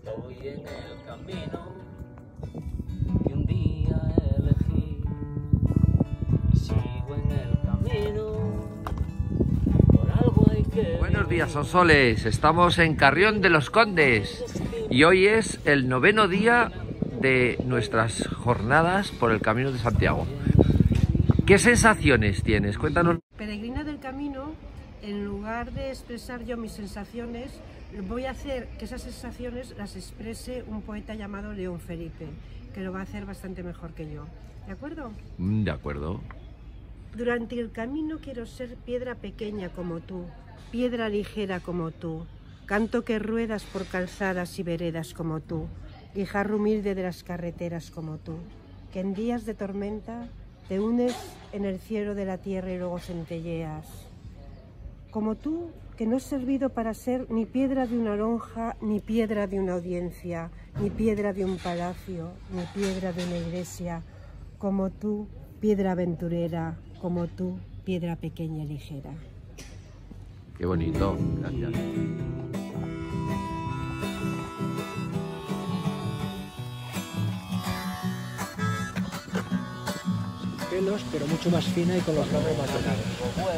Estoy en el camino que un día elegí y sigo en el camino. Por algo hay que... Buenos días, Sonsoles. Estamos en Carrión de los Condes y hoy es el 9º día de nuestras jornadas por el Camino de Santiago. ¿Qué sensaciones tienes? Cuéntanos. Peregrina del camino, en lugar de expresar yo mis sensaciones, voy a hacer que esas sensaciones las exprese un poeta llamado León Felipe, que lo va a hacer bastante mejor que yo. ¿De acuerdo? De acuerdo. Durante el camino quiero ser piedra pequeña como tú, piedra ligera como tú, canto que ruedas por calzadas y veredas como tú, guijarro humilde de las carreteras como tú, que en días de tormenta te unes en el cielo de la tierra y luego centelleas. Como tú, que no has servido para ser ni piedra de una lonja, ni piedra de una audiencia, ni piedra de un palacio, ni piedra de una iglesia. Como tú, piedra aventurera, como tú, piedra pequeña y ligera. Qué bonito. Gracias. Pero mucho más fina y con los lados más dorados.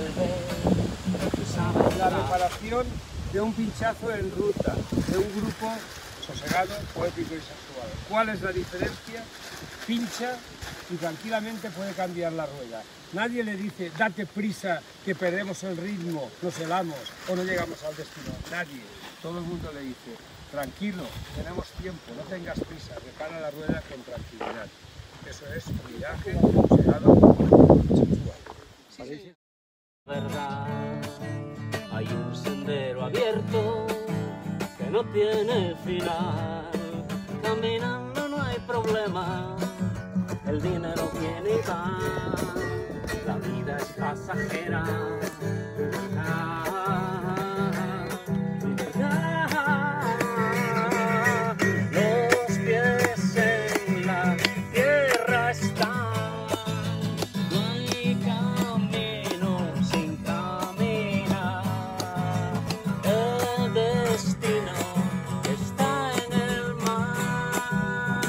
La reparación de un pinchazo en ruta, de un grupo sosegado, poético y sexual. ¿Cuál es la diferencia? Pincha y tranquilamente puede cambiar la rueda. Nadie le dice, date prisa, que perdemos el ritmo, nos helamos o no llegamos al destino. Nadie. Todo el mundo le dice, tranquilo, tenemos tiempo, no tengas prisa, repara la rueda con tranquilidad. Eso es miraje, sosegado, sexual. Verdad, hay un sendero abierto que no tiene final. Caminando no hay problema, el dinero viene y va, la vida es pasajera. Los pies en la tierra están, no hay camino sin caminar, el destino está en el mar.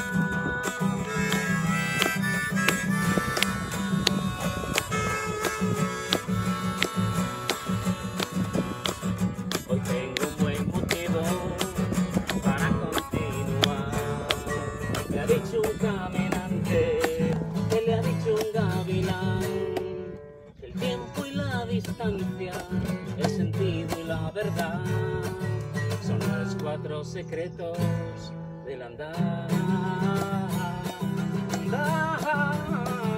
Hoy tengo un buen motivo para continuar. Me ha dicho un caminante, que le ha dicho un gavilán, el tiempo y la distancia, el sentido y la verdad son los 4 secretos del andar.